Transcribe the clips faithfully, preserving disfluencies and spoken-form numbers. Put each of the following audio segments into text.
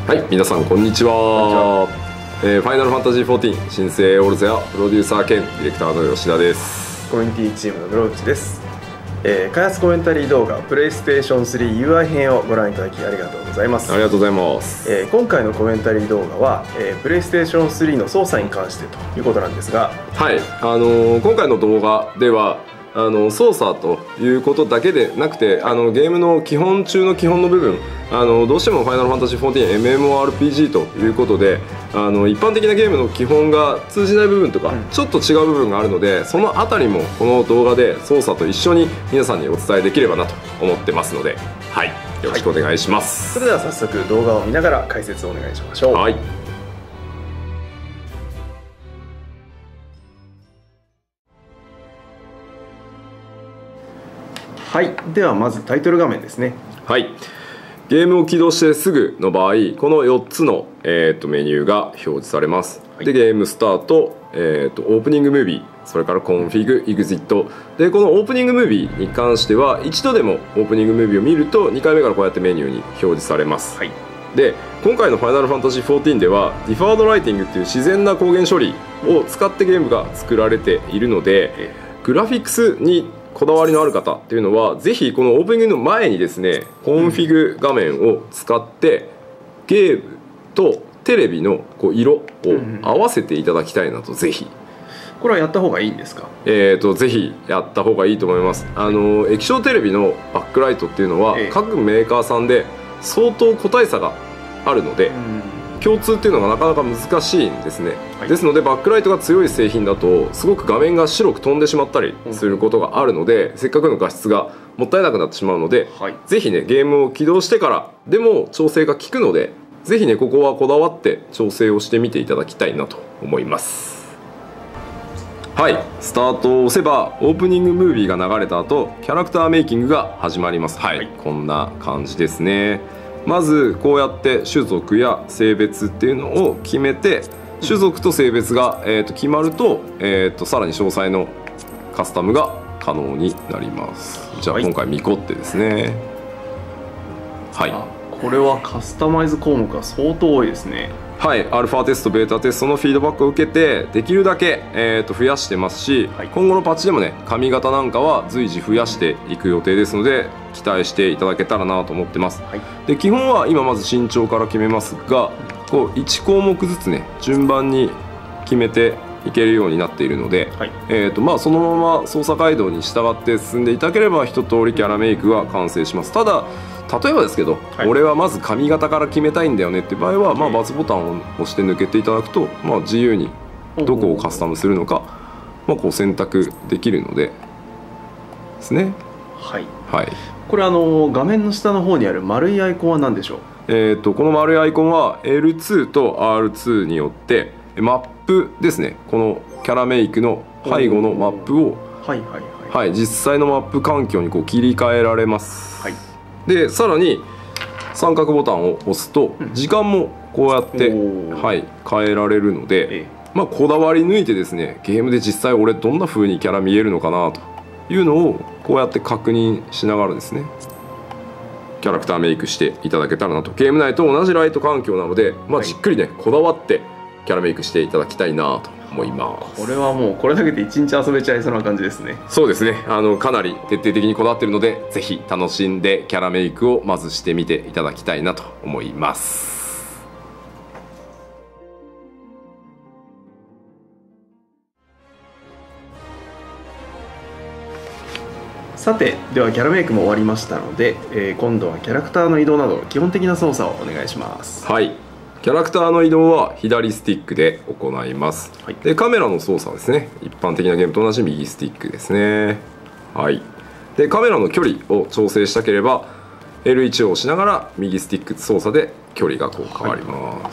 はい、皆さんこんにちは。えー、ファイナルファンタジーフォーティーン新生オールゼアプロデューサー兼ディレクターの吉田です。 コミュニティチームの室内です。えー、開発コメンタリー動画プレイステーションスリー ユーアイ 編をご覧いただきありがとうございます。 ありがとうございます。 えー、今回のコメンタリー動画は、えー、プレイステーションスリーの操作に関してということなんですが、 はい、あのー、今回の動画ではあの操作ということだけでなくて、あのゲームの基本中の基本の部分、あのどうしてもファイナルファンタジーフォーティーン エムエムオーアールピージー ということで、あの一般的なゲームの基本が通じない部分とか、うん、ちょっと違う部分があるので、そのあたりもこの動画で操作と一緒に皆さんにお伝えできればなと思ってますので、はい、よろしくお願いします。 はい、それでは早速動画を見ながら解説をお願いしましょう。 はい。 はい、ではまずタイトル画面ですね。 はい、ゲームを起動してすぐの場合、このよっつの、えー、とメニューが表示されます。はい、でゲームスタート、えー、とオープニングムービー、それからコンフィグ、エグジットで、このオープニングムービーに関しては一度でもオープニングムービーを見るとにかいめからこうやってメニューに表示されます。はい、で今回の「ファイナルファンタジーフォーティーン」ではディファードライティングっていう自然な光源処理を使ってゲームが作られているので、グラフィックスにこだわりのある方っていうのはぜひこのオープニングの前にですね、コンフィグ画面を使ってゲームとテレビのこう色を合わせていただきたいなと。ぜひこれはやった方がいいんですか？ えーとぜひやった方がいいと思います。あの液晶テレビのバックライトっていうのは各メーカーさんで相当個体差があるので、共通っていうのがなかなか難しいんですね。はい、ですのでバックライトが強い製品だとすごく画面が白く飛んでしまったりすることがあるので、うん、せっかくの画質がもったいなくなってしまうので、はい、ぜひねゲームを起動してからでも調整が効くので、ぜひねここはこだわって調整をしてみていただきたいなと思います。はい、スタートを押せばオープニングムービーが流れた後、キャラクターメイキングが始まります。はい、はい、こんな感じですね。まずこうやって種族や性別っていうのを決めて、種族と性別が、えー、と決まると、えー、とさらに詳細のカスタムが可能になります。じゃあ今回ミコってですね。はい、 これはカスタマイズ項目が相当多いですね。 はい、アルファテストベータテストのフィードバックを受けてできるだけ、えー、と増やしてますし、はい、今後のパッチでもね髪型なんかは随時増やしていく予定ですので、期待していただけたらなと思ってます。はい、で基本は今まず身長から決めますが、こういち項目ずつね順番に決めていけるようになっているので、はい、えーとまあ、そのまま操作ガイドに従って進んでいただければ一通りキャラメイクは完成します。ただ例えばですけど、はい、俺はまず髪型から決めたいんだよねっていう場合は、まあ、×ボタンを押して抜けていただくと、まあ、自由にどこをカスタムするのか、まあ、こう選択できるのでですね。 はい、 はい、 これあの画面の下の方にある丸いアイコンは何でしょう？ えーとこの丸いアイコンは エルツー と アールツー によってマップですね。このキャラメイクの背後のマップを、はいはいはいはい、実際のマップ環境にこう切り替えられます。はい、でさらに三角ボタンを押すと時間もこうやって、はい、変えられるので、まあ、こだわり抜いてですね、ゲームで実際俺どんな風にキャラ見えるのかなというのをこうやって確認しながらですね、キャラクターメイクしていただけたらなと。ゲーム内と同じライト環境なので、まあ、じっくりねこだわってキャラメイクしていただきたいなと思います。 これはもうこれだけで一日遊べちゃいそうな感じですね。 そうですね、あのかなり徹底的にこだわっているので、ぜひ楽しんでキャラメイクをまずしてみていただきたいなと思います。 さてではキャラメイクも終わりましたので、えー、今度はキャラクターの移動など基本的な操作をお願いします。 はい、キャラクターの移動は左スティックで行います。はい、でカメラの操作はですね、一般的なゲームと同じ右スティックですね。はい、でカメラの距離を調整したければ エルワン を押しながら右スティック操作で距離がこう変わります。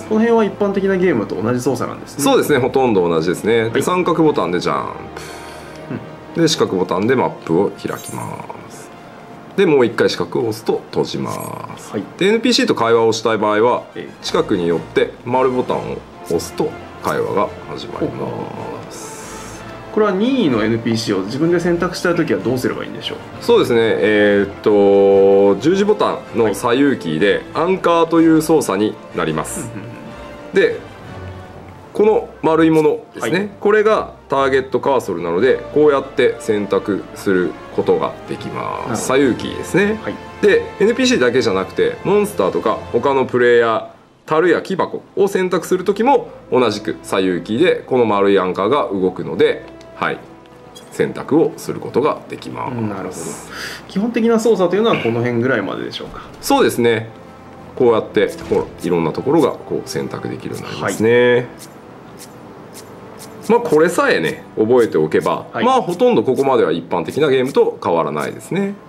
はい、この辺は一般的なゲームと同じ操作なんですね。 そうですね、ほとんど同じですね。で三角ボタンでジャンプ、うん、で四角ボタンでマップを開きます。でもう一回四角を押すと閉じます。はい、で エヌピーシー と会話をしたい場合は近くに寄って丸ボタンを押すと会話が始まります。 これは任意の エヌピーシー を自分で選択したいときはどうすればいいんでしょう？ そうですね、えー、っと十字ボタンの左右キーでアンカーという操作になります。でこの丸いものですね、はい、これがターゲットカーソルなのでこうやって選択することができます。左右キーですね、はい、で エヌピーシー だけじゃなくてモンスターとか他のプレイヤー、樽や木箱を選択する時も同じく左右キーでこの丸いアンカーが動くので、はい、選択をすることができます。 なるほど。基本的な操作というのはこの辺ぐらいまででしょうか？ そうですね、こうやってほらいろんなところがこう選択できるようになりますね、はい。まあこれさえね覚えておけば、はい、まあほとんどここまでは一般的なゲームと変わらないですね。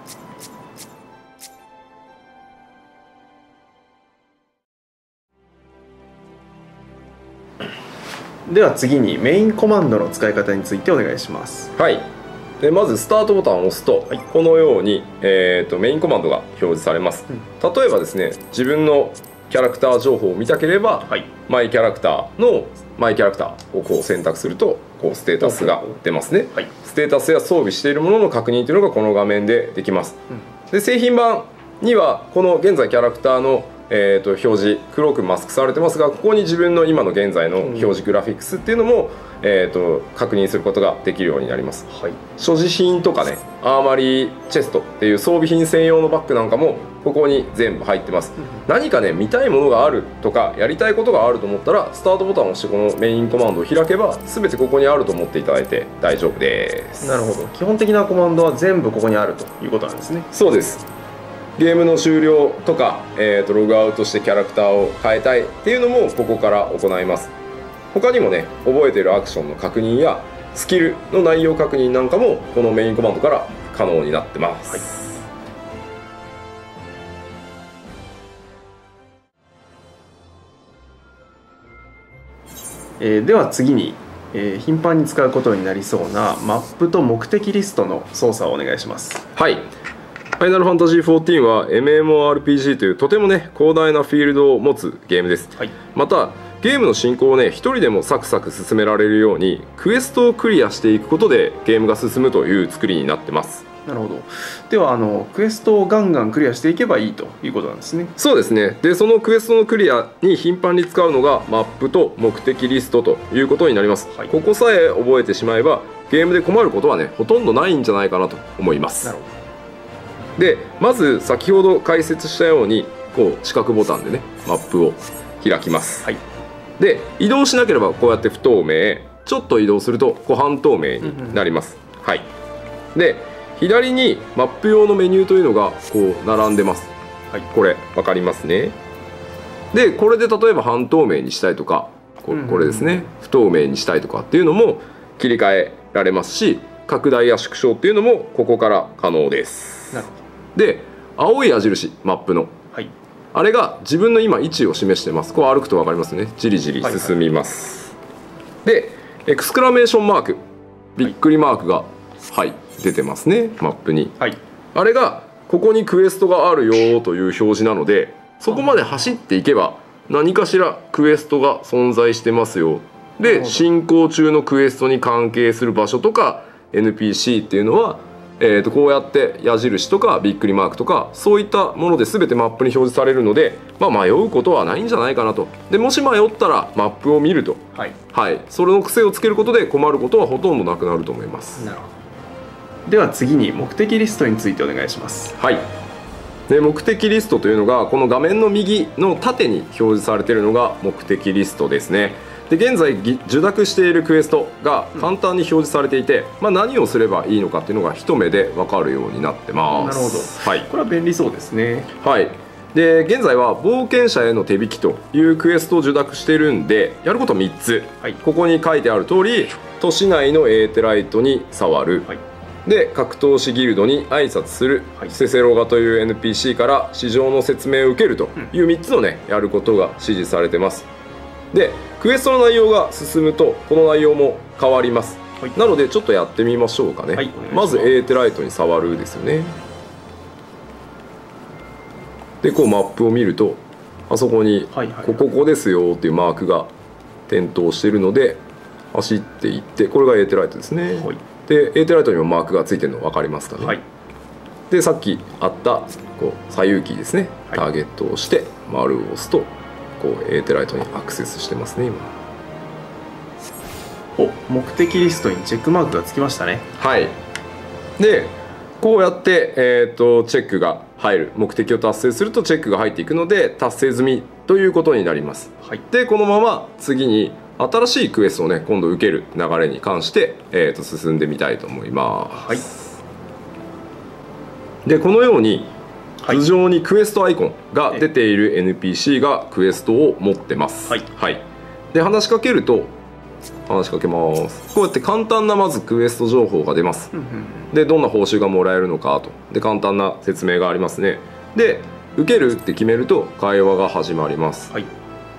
では次にメインコマンドの使い方についてお願いします。 はい。でまずスタートボタンを押すと、はい、このように、えー、とメインコマンドが表示されます、うん、例えばですね自分のキャラクター情報を見たければ、はい、マイキャラクターのマイキャラクターをこう選択するとこうステータスが出ますね、はい、ステータスや装備しているものの確認というのがこの画面でできます、うん、で製品版にはこの現在キャラクターのえーと表示黒くマスクされてますが、ここに自分の今の現在の表示グラフィックスっていうのも、えーと確認することができるようになります、はい、所持品とかねアーマリーチェストっていう装備品専用のバッグなんかもここに全部入ってます、うん、何かね見たいものがあるとかやりたいことがあると思ったらスタートボタンを押してこのメインコマンドを開けば全てここにあると思っていただいて大丈夫です。 なるほど。基本的なコマンドは全部ここにあるということなんですね。 そうです。ゲームの終了とか、えー、とログアウトしてキャラクターを変えたいっていうのもここから行います。他にもね覚えているアクションの確認やスキルの内容確認なんかもこのメインコマンドから可能になってます、はい。 えー、では次に、えー、頻繁に使うことになりそうなマップと目的リストの操作をお願いします。 はい。ファイナルファンタジーフォーティーンは エムエムオーアールピージー というとてもね広大なフィールドを持つゲームです、はい、またゲームの進行をね一人でもサクサク進められるようにクエストをクリアしていくことでゲームが進むという作りになってます。 なるほど。ではあのクエストをガンガンクリアしていけばいいということなんですね。 そうですね。でそのクエストのクリアに頻繁に使うのがマップと目的リストということになります、はい、ここさえ覚えてしまえばゲームで困ることはねほとんどないんじゃないかなと思います。なるほど。でまず先ほど解説したようにこう四角ボタンでねマップを開きます、はい、で移動しなければこうやって不透明、ちょっと移動するとこう半透明になります、うんうん、はい。で左にマップ用のメニューというのがこう並んでます、はい、これ分かりますね。でこれで例えば半透明にしたいとかこれですね不透明にしたいとかっていうのも切り替えられますし、拡大や縮小っていうのもここから可能です。なるほど。で青い矢印マップの、はい、あれが自分の今位置を示してます。こう歩くと分かりますね。じりじり進みます、はいはい、でエクスクラメーションマークびっくりマークが、はい、はい、出てますねマップに、はい、あれがここにクエストがあるよという表示なのでそこまで走っていけば何かしらクエストが存在してますよ。で進行中のクエストに関係する場所とか エヌピーシー っていうのはえー、とこうやって矢印とかびっくりマークとかそういったもので全てマップに表示されるので、まあ、迷うことはないんじゃないかなと。でもし迷ったらマップを見ると、はいはい、それの癖をつけることで困ることはほとんどなくなると思います。なるほど。では次に目的リストについてお願いします。 はい。で目的リストというのがこの画面の右の縦に表示されているのが目的リストですね。で現在受諾しているクエストが簡単に表示されていて、うん、まあ、何をすればいいのかっていうのが一目で分かるようになってます。 なるほど、はい、これは便利そうですね。 はい。で現在は冒険者への手引きというクエストを受諾しているんでやることみっつ、はい、ここに書いてある通り都市内のエーテライトに触る、はい、で格闘士ギルドに挨拶する、はい、セセロガという エヌピーシー から市場の説明を受けるというみっつのねやることが指示されてます。でクエストの内容が進むとこの内容も変わります、はい、なのでちょっとやってみましょうかね、はい、まずエーテライトに触るですよね。でこうマップを見るとあそこにこここですよっていうマークが点灯しているので走っていって、これが A テライトですね、はい、で A テライトにもマークがついてるの分かりますかね、はい、でさっきあったこう左右キーですね、はい、ターゲットを押して丸を押すとこう A テライトにアクセスしてますね今。 お、目的リストにチェックマークがつきましたね。 はい。でこうやって、えー、とチェックが入る、目的を達成するとチェックが入っていくので達成済みということになります、はい、でこのまま次に新しいクエストをね今度受ける流れに関して、えー、と進んでみたいと思います、はい、でこのように頭上にクエストアイコンが出ている エヌピーシー がクエストを持ってます、はいはい、で話しかけると話しかけます。こうやって簡単なまずクエスト情報が出ます。でどんな報酬がもらえるのかと、で簡単な説明がありますね。で受けるって決めると会話が始まります、はい、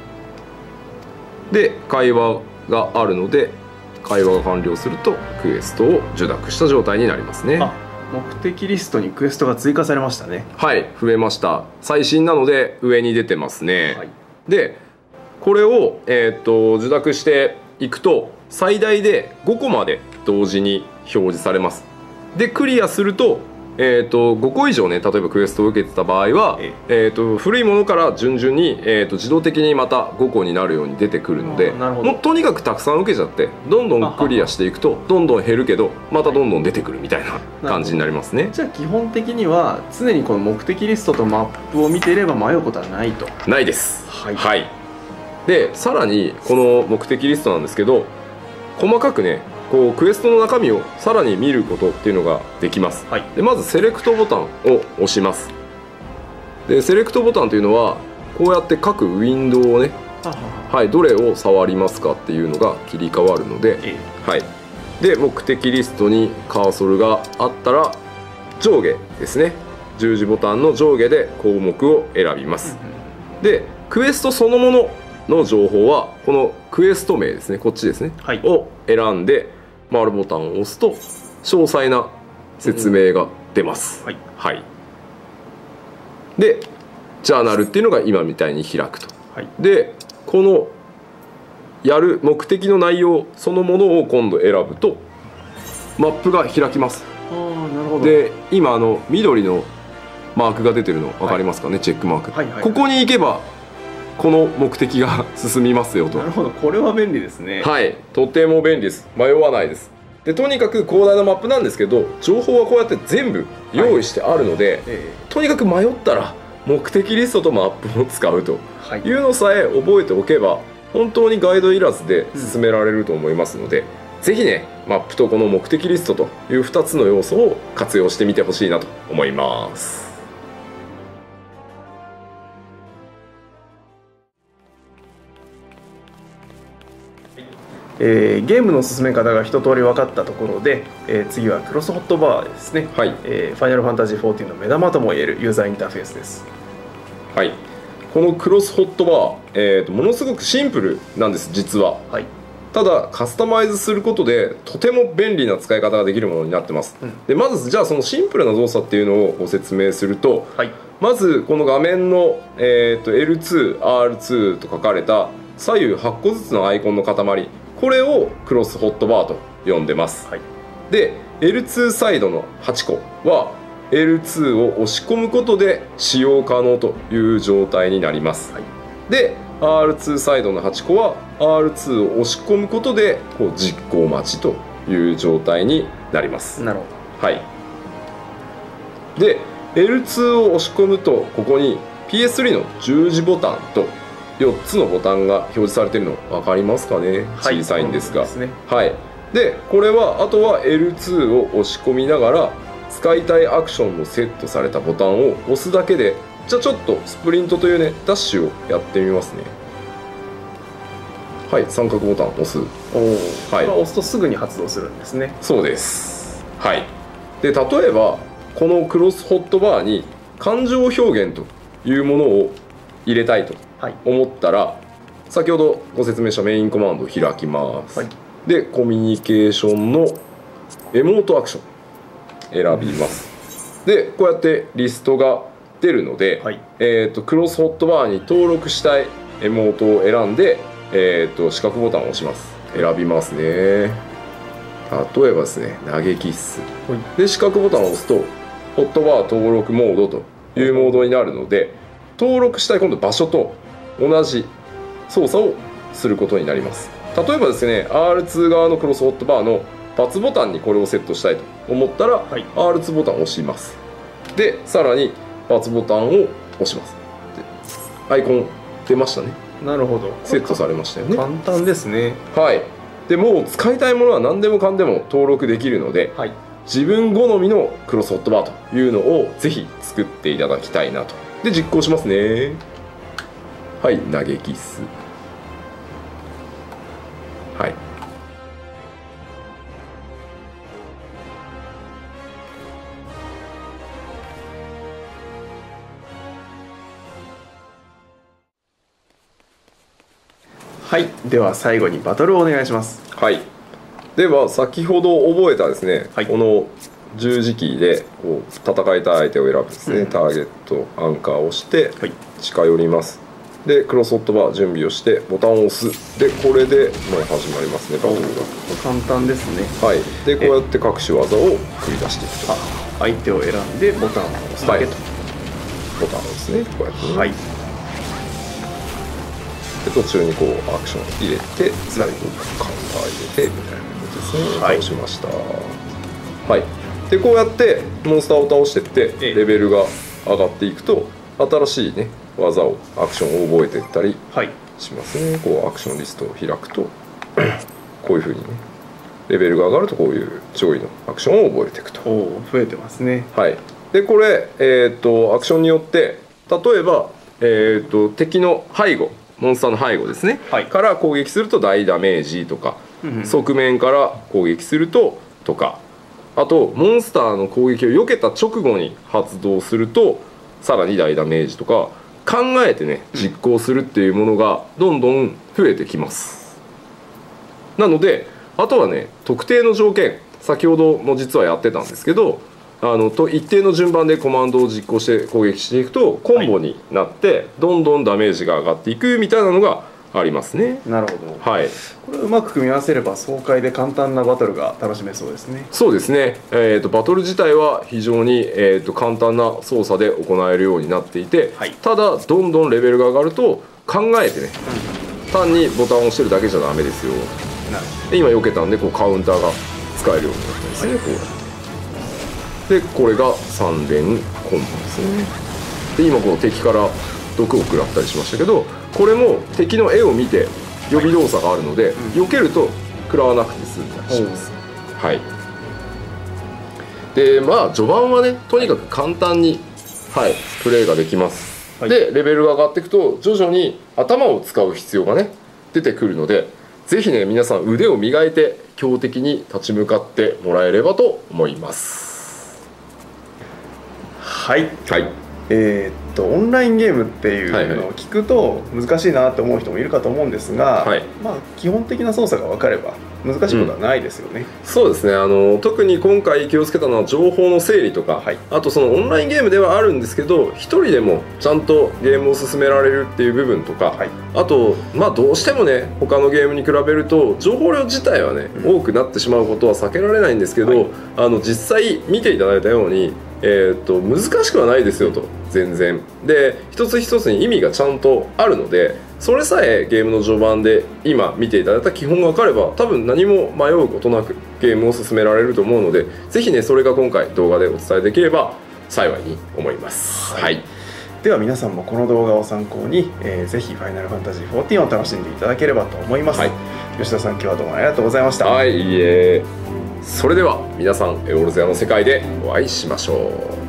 で会話があるので会話が完了するとクエストを受諾した状態になりますね。 あ、目的リストにクエストが追加されましたね。 はい、増えました。最新なので上に出てますね、はい、でこれを、えー、と受諾していくと最大でごこまで同時に表示されます。でクリアすると、えー、とごこ以上ね、例えばクエストを受けてた場合は、ええー、と古いものから順々に、えー、と自動的にまたごこになるように出てくるので、もうとにかくたくさん受けちゃってどんどんクリアしていくとどんどん減るけどまたどんどん出てくるみたいな感じになりますね。 じゃあ基本的には常にこの目的リストとマップを見ていれば迷うことはないと。 ないです。はい、はい、でさらにこの目的リストなんですけど、細かくねこうクエストの中身をさらに見ることっていうのができます、はい、でまずセレクトボタンを押します。でセレクトボタンというのはこうやって各ウィンドウをね、はい、どれを触りますかっていうのが切り替わるので、ええ、はい、で目的リストにカーソルがあったら上下ですね、十字ボタンの上下で項目を選びます、うん、でクエストそのものの情報はこのクエスト名ですね、こっちですね、はい、を選んで丸ボタンを押すと詳細な説明が出ます、うん、はい、はい、でジャーナルっていうのが今みたいに開くと、はい、でこのやる目的の内容そのものを今度選ぶとマップが開きます。 あー、なるほど。 で今あの緑のマークが出てるの分かりますかね、はい、チェックマーク、はいはいはい、ここに行けばこの目的が進みますよと。 なるほど、これは便利ですね。 はい、とても便利です。迷わないです。でとにかく広大なマップなんですけど、情報はこうやって全部用意してあるので、はい、えー、とにかく迷ったら目的リストとマップを使うというのさえ覚えておけば本当にガイドいらずで進められると思いますので、うん、ぜひねマップとこの目的リストというふたつの要素を活用してみてほしいなと思います。 えー、ゲームの進め方が一通り分かったところで、えー、次はクロスホットバーですね、はい、えー、ファイナルファンタジーフォーティーンの目玉ともいえるユーザーインターフェースです。 はい、このクロスホットバー、えーと、ものすごくシンプルなんです実は、はい、ただカスタマイズすることでとても便利な使い方ができるものになってます、うん、でまずじゃあそのシンプルな動作っていうのをご説明すると、はい、まずこの画面の、えーと エルツー、アールツー と書かれた左右はっこずつのアイコンの塊、これをクロスホットバーと呼んでます、はい、で エルツー サイドのはちこは エルツー を押し込むことで使用可能という状態になります、はい、で アールツー サイドのはちこは アールツー を押し込むことでこう実行待ちという状態になります。 なるほど、はい、で エルツー を押し込むとここに ピーエススリー の十字ボタンとよっつのボタンが表示されているの分かりますかね、はい、小さいんですが、ですね、はい、でこれはあとは エルツー を押し込みながら使いたいアクションのセットされたボタンを押すだけで、じゃあちょっとスプリントというねダッシュをやってみますね。はい、三角ボタンを押す。 おお、はい、押すとすぐに発動するんですね。 そうです。はい、で例えばこのクロスホットバーに感情表現というものを入れたいと思ったら、はい、先ほどご説明したメインコマンドを開きます、はい、でコミュニケーションのエモートアクション選びます、うん、でこうやってリストが出るので、はい、えー、とクロスホットバーに登録したいエモートを選んで、えー、と四角ボタンを押します。 選びますね。例えばですね、投げキッスで四角ボタンを押すとホットバー登録モードというモードになるので、登録したい今度場所と同じ操作をすることになります。例えばですね アールツー 側のクロスホットバーのバツボタンにこれをセットしたいと思ったら、はい、アールツー ボタンを押します。でさらにバツボタンを押します。アイコン出ましたね。 なるほど、 セットされましたよね。 簡単ですね。 はい。でもう使いたいものは何でもかんでも登録できるので、はい、自分好みのクロスホットバーというのをぜひ作っていただきたいなと。で実行しますね。はい、投げキッス。はい。 はい、では最後にバトルをお願いします。 はい。では先ほど覚えたですね、はい、この十字キーでこう戦いたい相手を選ぶですね、うん、ターゲットアンカーを押して近寄ります。でクロスホットバー準備をしてボタンを押す。でこれでもう始まりますね、バトルが。 簡単ですね。 はい。でこうやって各種技を繰り出していくと。 相手を選んでボタンを押すだけと、はい、 ボタンを押すね、こうやってね。はい。で途中にこうアクション入れて最後カウンター入れてみたいなことですね。はい、倒しました。はい。でこうやってモンスターを倒していってレベルが上がっていくと新しいね技をアクションを覚えていったりしますね。はい、こうアクションリストを開くとこういうふうにねレベルが上がるとこういう上位のアクションを覚えていくと。 お増えてますね。 はい。でこれ、えー、とアクションによって例えば、えー、と敵の背後モンスターの背後ですね、はい、から攻撃すると大ダメージとか、うんうん、側面から攻撃するととか、あとモンスターの攻撃を避けた直後に発動するとさらに大ダメージとか考えてね実行するっていうものがどんどん増えてきます。なのであとはね特定の条件、先ほども実はやってたんですけど、あのと一定の順番でコマンドを実行して攻撃していくとコンボになってどんどんダメージが上がっていくみたいなのがありますね。 なるほど。はい。これをうまく組み合わせれば爽快で簡単なバトルが楽しめそうですね。 そうですね。えー、とバトル自体は非常に、えー、と簡単な操作で行えるようになっていて、はい、ただどんどんレベルが上がると考えてね、うん、単にボタンを押してるだけじゃダメですよ。なるほど。今避けたんでこうカウンターが使えるようになったんですね。はい、こうやって。でこれがさん連コンボですね。で今この敵から毒を食らったりしましたけど、これも敵の絵を見て予備動作があるので、はい、避けると食らわなくて済んだりします。はい。でまあ序盤はねとにかく簡単に、はい、プレイができます。はい、でレベルが上がっていくと徐々に頭を使う必要がね出てくるので、ぜひね皆さん腕を磨いて強敵に立ち向かってもらえればと思います。 はい、はい、えー、っとオンラインゲームっていうのを聞くと難しいなって思う人もいるかと思うんですが、はい、まあ基本的な操作が分かれば難しいことはないですよね。 うん、そうですね。あの特に今回気をつけたのは情報の整理とか、はい、あとそのオンラインゲームではあるんですけど一人でもちゃんとゲームを進められるっていう部分とか、はい、あとまあどうしてもね他のゲームに比べると情報量自体はね、うん、多くなってしまうことは避けられないんですけど、はい、あの実際見ていただいたようにえー、と難しくはないですよと。全然で一つ一つに意味がちゃんとあるので、それさえゲームの序盤で今見ていただいた基本が分かれば多分何も迷うことなくゲームを進められると思うので、ぜひねそれが今回動画でお伝えできれば幸いに思います。はい、はい、 では皆さんもこの動画を参考に、えー、ぜひファイナルファンタジーフォーティーンを楽しんでいただければと思います。はい、吉田さん今日はどうもありがとうございました。 はい、いいえ。それでは皆さんエオルゼアの世界でお会いしましょう。